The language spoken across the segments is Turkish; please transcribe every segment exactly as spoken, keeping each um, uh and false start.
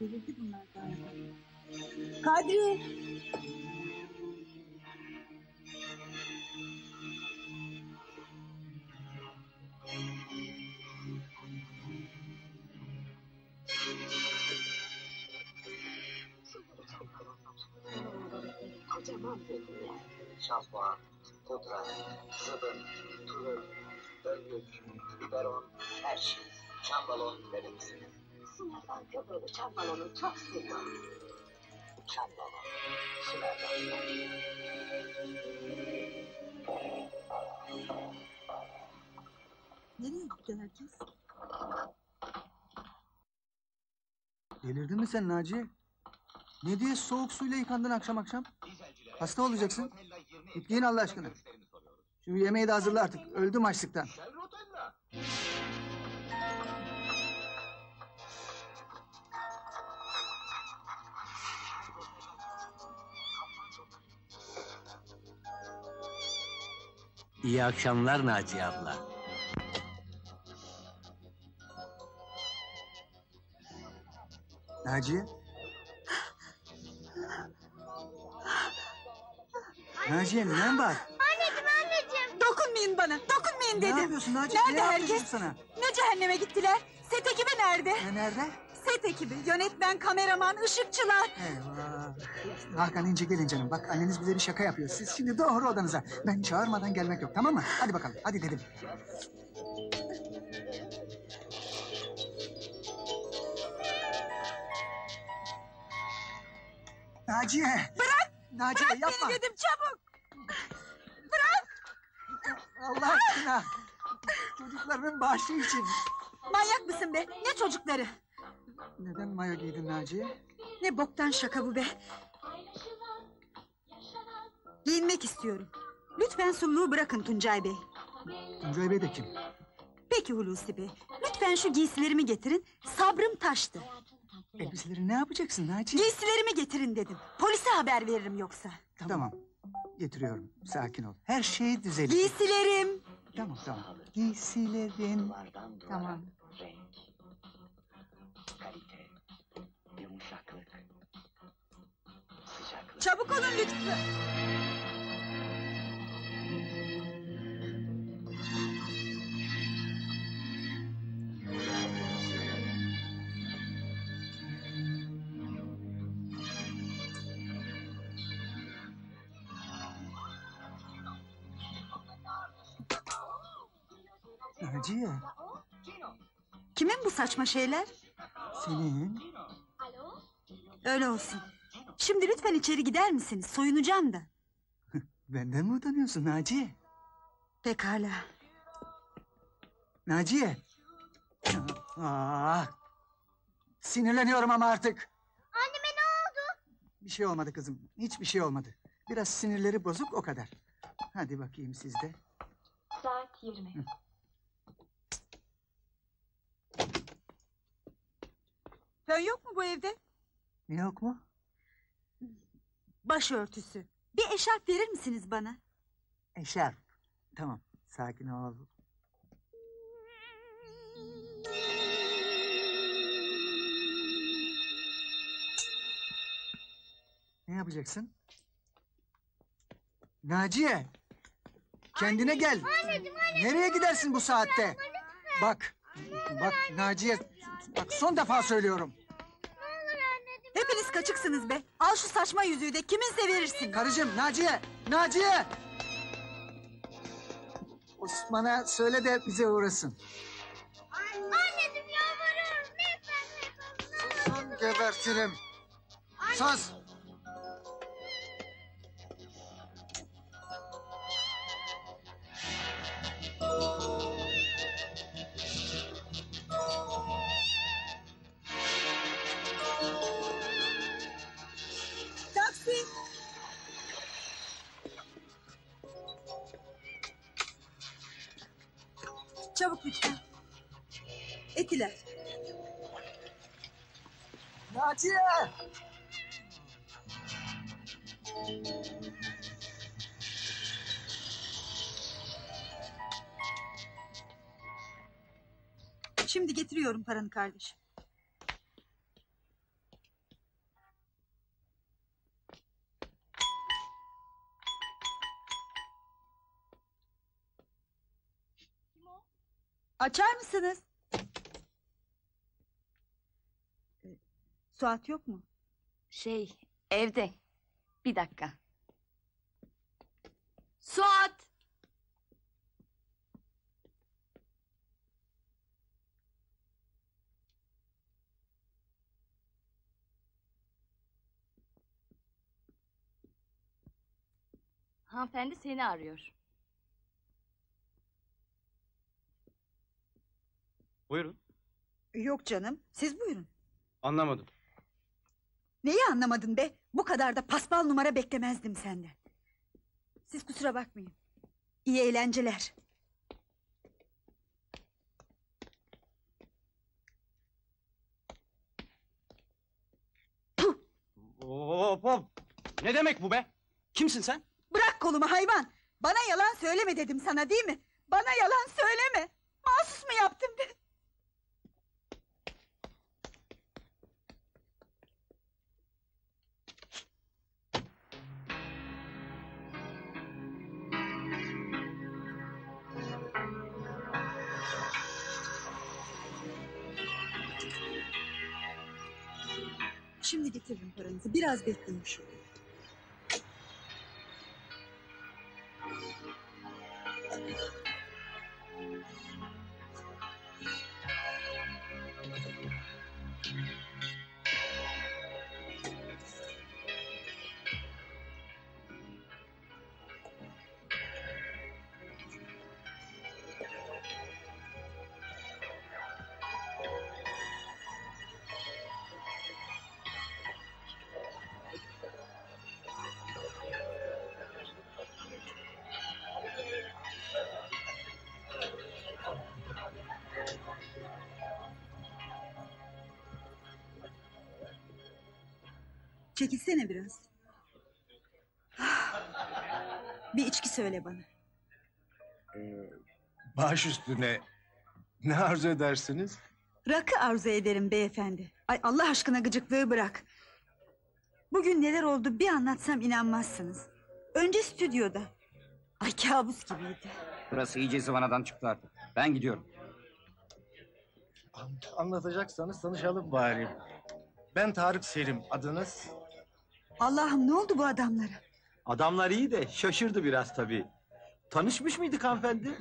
Delirdi bunlar galiba. Kadri! Kocaman bir dünya. Şampuan, pudra, sabun, tulum, önlük, biberon, her şey. Çam balon verir misiniz? Sınırdan köpüğünü çam balonu çok seviyorum. Çam balon. Sınırdan. Nereye gitti herkes? Delirdin mi sen Naciye? Ne diye soğuk suyla yıkandın akşam akşam? Hasta olacaksın. Git giyin Allah aşkına. Şu yemeği de hazırla artık. Öldüm açlıktan. İyi akşamlar Naciye abla. Naciye? Naciye ne var? Anneciğim anneciğim! Dokunmayın bana, dokunmayın dedim. Ne yapıyorsun Naciye? Nerede ne herkes? Sana? Ne cehenneme gittiler? Set ekibi nerede? Ne nerede? Set ekibi, yönetmen, kameraman, ışıkçılar. Eyvah. Hakan ince gelin canım. Bak anneniz bize bir şaka yapıyor. Siz şimdi doğru odanıza. Ben çağırmadan gelmek yok, tamam mı? Hadi bakalım, hadi dedim. Naciye! Bırak! Naciye Bırak yapma! beni dedim, çabuk! Bırak! Allah aşkına! Çocuklarımın bağışı için. Manyak mısın be? Ne çocukları? Neden mayo giydin Naciye? Ne boktan şaka bu be? Giyinmek istiyorum. Lütfen sulluğu bırakın Tuncay Bey. Tuncay Bey de kim? Peki Hulusi Bey. Lütfen şu giysilerimi getirin. Sabrım taştı. Elbiseleri ne yapacaksın Naciye? Giysilerimi getirin dedim. Polise haber veririm yoksa. Tamam. Tamam. Getiriyorum. Sakin ol. Her şey düzelir. Giysilerim. Tamam tamam. Giysilerin. Tamam. Renk, kalite, yumuşaklık, sıcaklık. Çabuk olun lütfen. Naciye. Kimin bu saçma şeyler? Senin. Öyle olsun. Şimdi lütfen içeri gider misiniz? Soyunacağım da. Benden mi utanıyorsun Naciye? Pekala. Naciye. Aa, sinirleniyorum ama artık. Anneme ne oldu? Bir şey olmadı kızım. Hiçbir şey olmadı. Biraz sinirleri bozuk o kadar. Hadi bakayım siz de. Saat yirmi. Hı. Fön yok mu bu evde? Ne yok mu? Başörtüsü. Bir eşarp verir misiniz bana? Eşarp. Tamam. Sakin ol. Ne yapacaksın? Naciye! Kendine gel. Anneciğim, anneciğim. Nereye gidersin bu saatte? Bak. Bak Naciye. Bak son defa söylüyorum. Ne olur anneciğim. Hepiniz kaçıksınız be. Al şu saçma yüzüğü de kiminse verirsin. Karıcığım Naciye. Naciye! Osman'a söyle de bize uğrasın. Anneciğim yalvarıyorum. Lütfen lütfen. Sus gebertirim. Sus. Taksi. Çabuk lütfen. Etiler. Naciye! Şimdi getiriyorum paranı kardeşim. Açar mısınız? Ee, Suat yok mu? Şey, evde. Bir dakika. Suat! Hanımefendi seni arıyor. Buyurun. Yok canım, siz buyurun. Anlamadım. Neyi anlamadın be? Bu kadar da paspal numara beklemezdim senden. Siz kusura bakmayın. İyi eğlenceler. Hop hop. Ne demek bu be? Kimsin sen? Bırak kolumu hayvan! Bana yalan söyleme dedim sana değil mi? Bana yalan söyleme! Mahsus mu yaptım ben? Şimdi getiririm paranızı. Biraz bekleyin şu. Çekilsene biraz. Bir içki söyle bana. Baş üstüne ne arzu edersiniz? Rakı arzu ederim beyefendi. Ay Allah aşkına gıcıklığı bırak. Bugün neler oldu bir anlatsam inanmazsınız. Önce stüdyoda. Ay kabus gibiydi. Burası iyice zıvanadan çıktı artık. Ben gidiyorum. Anlatacaksanız tanışalım bari. Ben Tarık Selim, adınız? Allah'ım ne oldu bu adamlara? Adamlar iyi de şaşırdı biraz tabii. Tanışmış mıydık hanımefendi?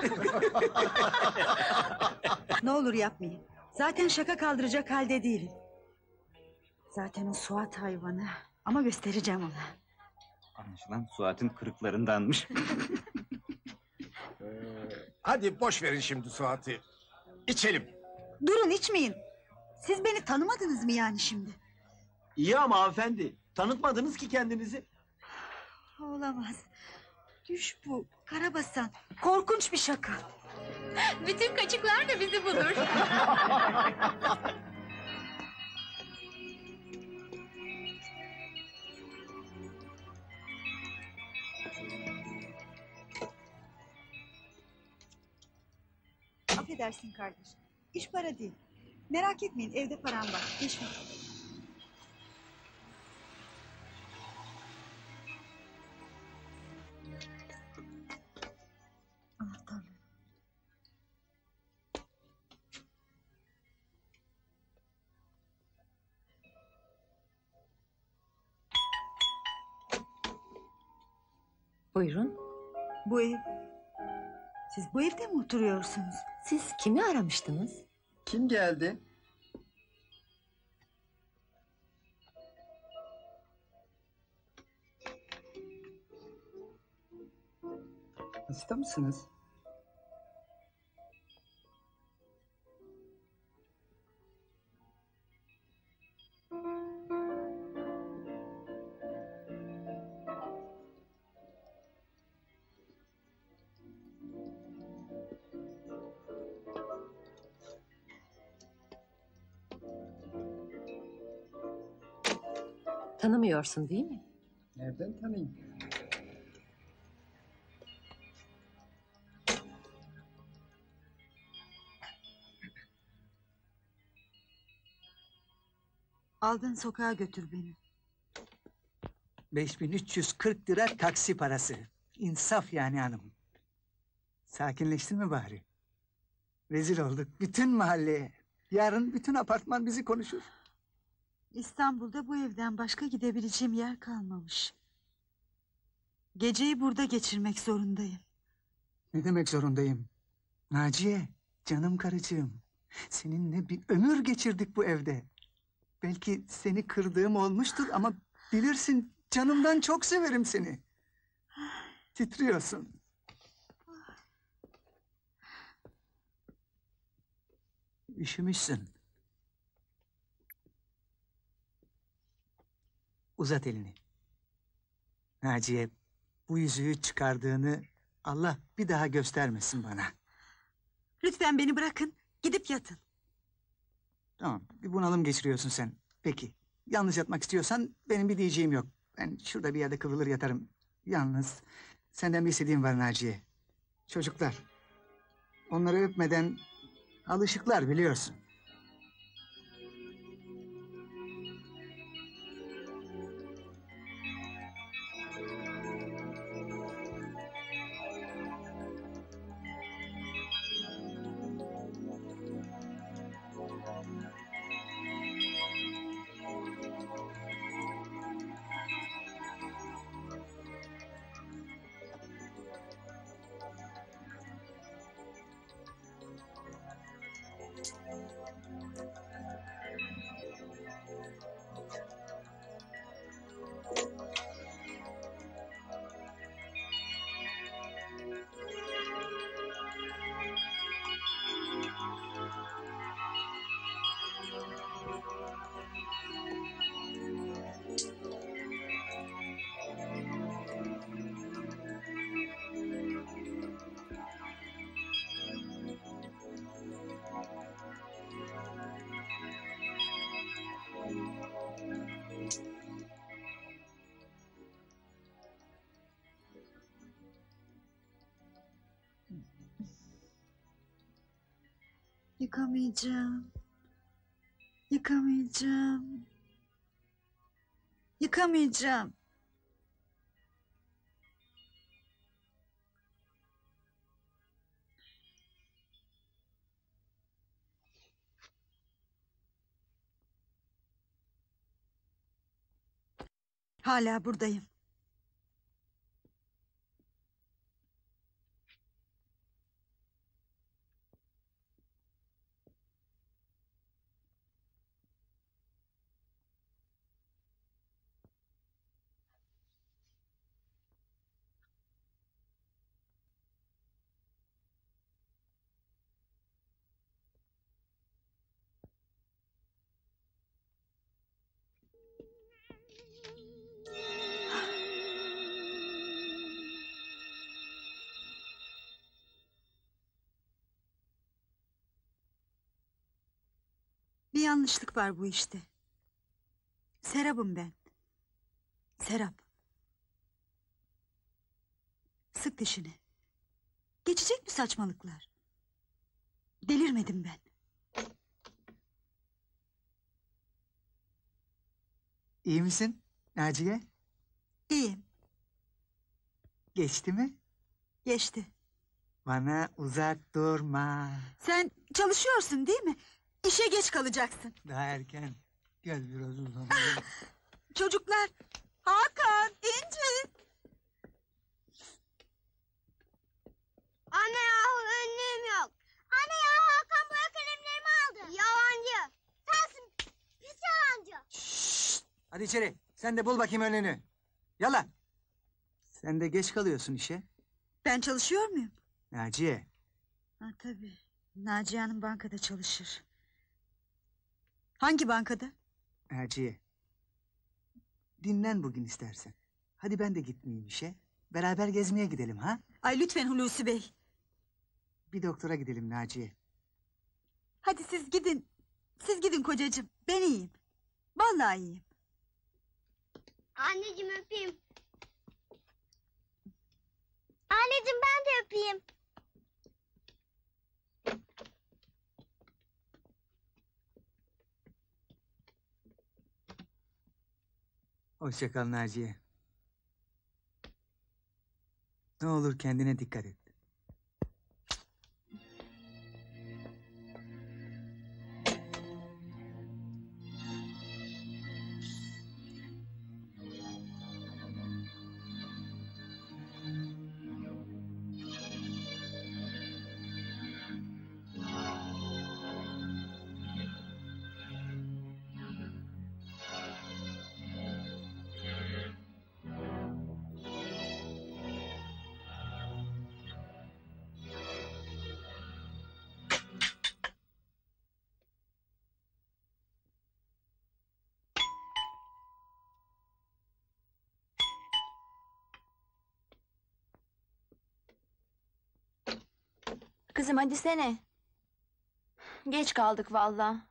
Ne olur yapmayın. Zaten şaka kaldıracak halde değilim. Zaten o Suat hayvanı. Ama göstereceğim ona. Anlaşılan Suat'ın kırıklarındanmış. Ee, hadi boş verin şimdi Suat'ı. İçelim. Durun içmeyin. Siz beni tanımadınız mı yani şimdi? İyi ama hanımefendi. Tanıtmadınız ki kendinizi. Olamaz. Düş bu. Karabasan. Korkunç bir şaka. Bütün kaçıklar da bizi bulur. Affedersin kardeşim. İş para değil. Merak etmeyin evde param var. Teşvik. Anahtarlar. Buyurun. Bu ev... Siz bu evde mi oturuyorsunuz? Siz kimi aramıştınız? Kim geldi? Hasta mısınız? Tanımıyorsun değil mi? Nereden tanıyayım? Aldın sokağa götür beni. Beş bin üç yüz kırk lira taksi parası. İnsaf yani hanım. Sakinleştin mi bari? Rezil olduk bütün mahalleye. Yarın bütün apartman bizi konuşur. İstanbul'da bu evden başka gidebileceğim yer kalmamış. Geceyi burada geçirmek zorundayım. Ne demek zorundayım? Naciye, canım karıcığım. Seninle bir ömür geçirdik bu evde. Belki seni kırdığım olmuştur ama bilirsin canımdan çok severim seni. Titriyorsun. Üşümüşsün. Uzat elini. Naciye, bu yüzüğü çıkardığını Allah bir daha göstermesin bana. Lütfen beni bırakın, gidip yatın. Tamam, bir bunalım geçiriyorsun sen. Peki, yalnız yatmak istiyorsan benim bir diyeceğim yok. Ben şurada bir yerde kıvrılır yatarım. Yalnız senden bir istediğim var Naciye. Çocuklar, onları öpmeden alışıklar biliyorsun. Yıkamayacağım. Yıkamayacağım. Yıkamayacağım. Hala buradayım. Bir yanlışlık var bu işte. Serap'ım ben. Serap. Sık dişini. Geçecek mi saçmalıklar? Delirmedim ben. İyi misin Naciye? İyiyim. Geçti mi? Geçti. Bana uzak durma. Sen çalışıyorsun değil mi? İşe geç kalacaksın. Daha erken. Gel biraz uzanalım. Çocuklar. Hakan, İnci. Anne yahu önlüğüm yok. Anne yahu Hakan boya kalemlerimi aldı. Yalancı. Sensin pis yalancı. Şşt! Hadi içeri. Sen de bul bakayım önünü. Yalla. Sen de geç kalıyorsun işe. Ben çalışıyor muyum? Naciye. Ha tabii. Naciye Hanım bankada çalışır. Hangi bankada? Naciye. Dinlen bugün istersen. Hadi ben de gitmeyeyim işe. Beraber gezmeye gidelim ha? Ay lütfen Hulusi Bey. Bir doktora gidelim Naciye. Hadi siz gidin. Siz gidin kocacığım. Ben iyiyim. Vallahi iyiyim. Anneciğim öpeyim. Anneciğim ben de öpeyim. Hoşça kal Naciye. Ne olur kendine dikkat et. Kızım hadi sene. Geç kaldık valla.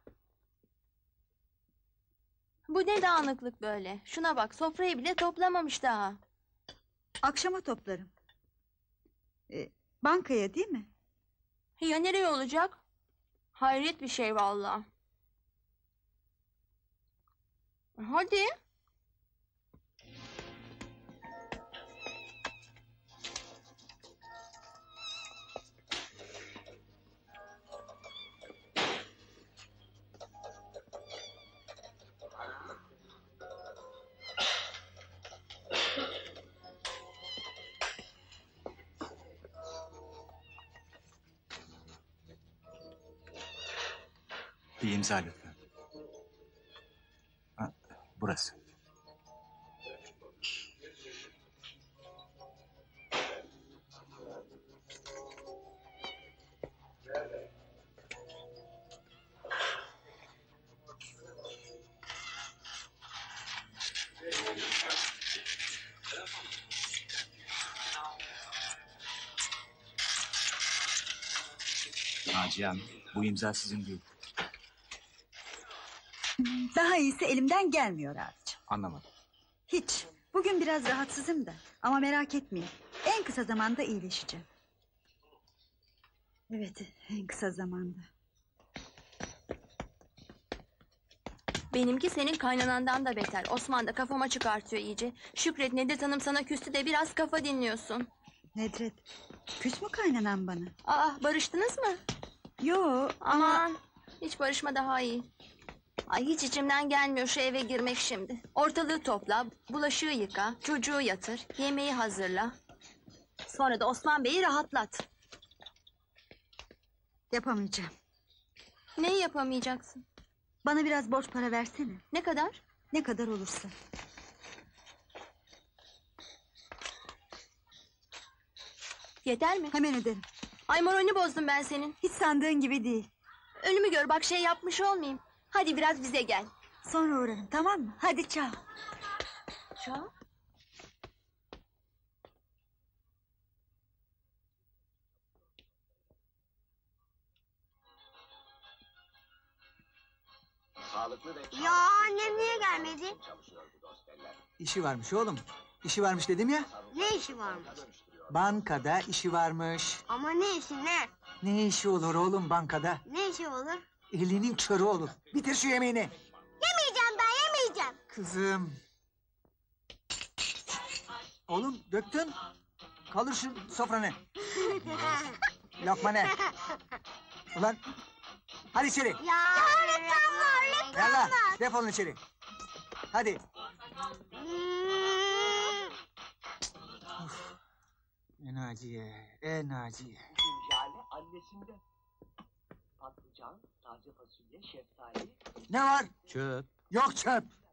Bu ne dağınıklık böyle? Şuna bak, sofrayı bile toplamamış daha. Akşama toplarım. Ee, bankaya değil mi? Ya nereye olacak? Hayret bir şey valla. Hadi. Bir imza lütfen. Ha, burası. Naciye Hanım, bu imza sizin değil. Daha iyisi elimden gelmiyor abicim. Anlamadım. Hiç. Bugün biraz rahatsızım da. Ama merak etmeyin. En kısa zamanda iyileşeceğim. Evet, en kısa zamanda. Benimki senin kaynanandan da beter. Osman da kafama çıkartıyor iyice. Şükret Nedret Hanım sana küstü de biraz kafa dinliyorsun. Nedret, küs mü kaynanan bana? Aa, barıştınız mı? Yo ama... Aman, hiç barışma daha iyi. Ay hiç içimden gelmiyor şu eve girmek şimdi. Ortalığı topla, bulaşığı yıka, çocuğu yatır, yemeği hazırla. Sonra da Osman Bey'i rahatlat. Yapamayacağım. Neyi yapamayacaksın? Bana biraz borç para versene. Ne kadar? Ne kadar olursa. Yeter mi? Hemen öderim. Ay moralini bozdum ben senin. Hiç sandığın gibi değil. Ölümü gör bak şey yapmış olmayayım. Hadi biraz bize gel. Sonra uğrarım, tamam mı? Hadi çao. Çağ. Sağlıklı ve Ya annem niye gelmedi? çalışıyor bu dostlar. İşi varmış oğlum. İşi varmış dedim ya. Ne işi varmış? Bankada işi varmış. Ama ne işi ne? Ne işi olur oğlum bankada? Ne işi olur? Elinin körü olur. Bitir şu yemeğini. Yemeyeceğim ben yemeyeceğim. Kızım. Oğlum döktün. Kalır şu sofranı. Lokma ne? Ulan. Hadi içeri. Ya lütfen var lütfen Yallah var. defolun içeri. Hadi. Hmm. En Naciye, en Naciye. Bugün Jale annesinde. Patlıcan, taze fasulye, şeftali. Ne var? Çöp. Yok çöp.